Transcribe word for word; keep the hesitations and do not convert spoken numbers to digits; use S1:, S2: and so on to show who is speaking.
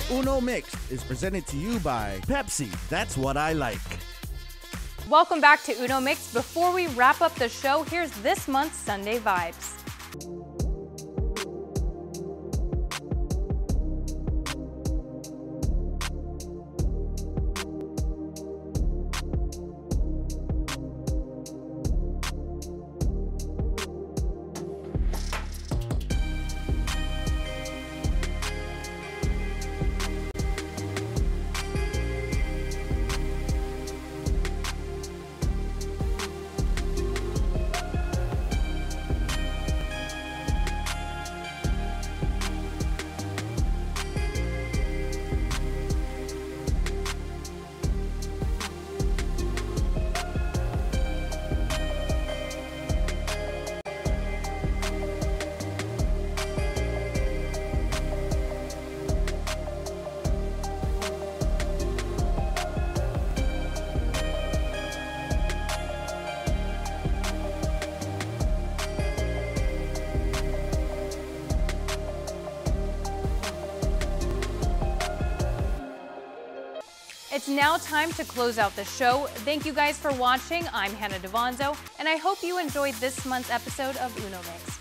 S1: Uno Mixed is presented to you by Pepsi. That's what I like.
S2: Welcome back to Uno Mix. Before we wrap up the show, here's this month's Sunday Vibes. It's now time to close out the show. Thank you guys for watching. I'm Hannah Devonzo, and I hope you enjoyed this month's episode of Uno Mix.